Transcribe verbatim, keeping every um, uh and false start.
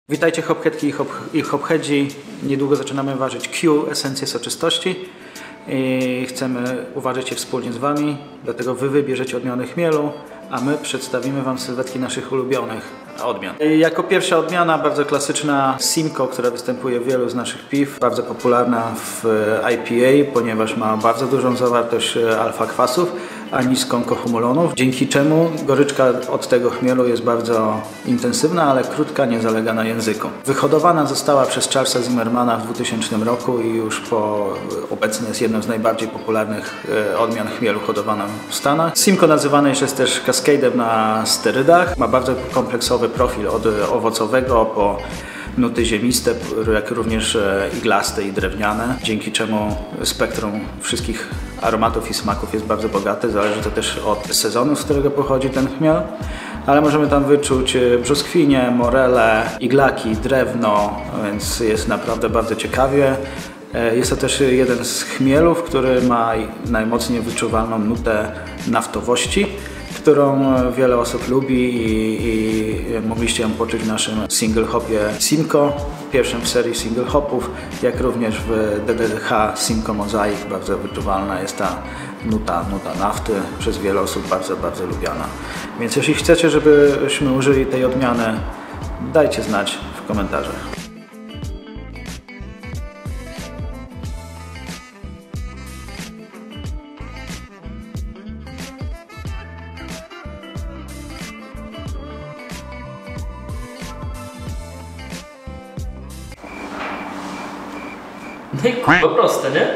Witajcie hopheadki i, hop, i hopheadzi. Niedługo zaczynamy ważyć Q, esencję soczystości. I chcemy uważać je wspólnie z Wami, dlatego Wy wybierzecie odmiany chmielu, a my przedstawimy Wam sylwetki naszych ulubionych odmian. I jako pierwsza odmiana, bardzo klasyczna Simcoe, która występuje w wielu z naszych piw, bardzo popularna w I P A, ponieważ ma bardzo dużą zawartość alfa kwasów, a niską kohumulonów, dzięki czemu goryczka od tego chmielu jest bardzo intensywna, ale krótka, nie zalega na języku. Wyhodowana została przez Charlesa Zimmermana w dwutysięcznym roku i już po obecnie jest jedną z najbardziej popularnych odmian chmielu hodowaną w Stanach. Simcoe nazywany jest też Cascade'em na sterydach. Ma bardzo kompleksowy profil od owocowego po nuty ziemiste, jak również iglaste i drewniane, dzięki czemu spektrum wszystkich aromatów i smaków jest bardzo bogate. Zależy to też od sezonu, z którego pochodzi ten chmiel, ale możemy tam wyczuć brzoskwinie, morele, iglaki, drewno, więc jest naprawdę bardzo ciekawie. Jest to też jeden z chmielów, który ma najmocniej wyczuwalną nutę naftowości, którą wiele osób lubi i, i mogliście ją poczuć w naszym single hopie Simcoe, pierwszym w serii single hopów, jak również w D D H Simcoe Mosaic. Bardzo wyczuwalna jest ta nuta, nuta nafty, przez wiele osób bardzo, bardzo lubiana. Więc jeśli chcecie, żebyśmy użyli tej odmiany, dajcie znać w komentarzach. No i kurwa proste, nie?